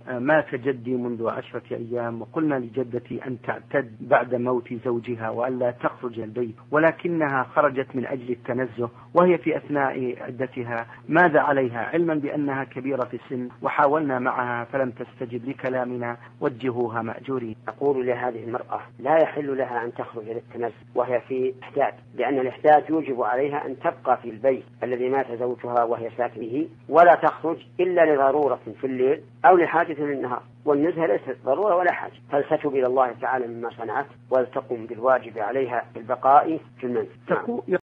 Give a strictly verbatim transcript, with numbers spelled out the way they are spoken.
مات جدي منذ عشرة أيام، وقلنا لجدتي أن تعتد بعد موت زوجها وأن لا تخرج البيت، ولكنها خرجت من أجل التنزه وهي في أثناء عدتها. ماذا عليها علما بأنها كبيرة في السن؟ وحاولنا معها فلم تستجب لكلامنا، وجهوها مأجورين. أقول لهذه المرأة لا يحل لها أن تخرج للتنزه وهي في إحداث، لأن الإحداث يوجب عليها أن تبقى في البيت الذي مات زوجها وهي ساكنه، ولا تخرج إلا لضرورة في الليل أو لحاجة للنهار، والنزهة ليست ضرورة ولا حاجة، فلتتوب إلى الله تعالى مما صنعت ولتقوم بالواجب عليها في البقاء في المنزل.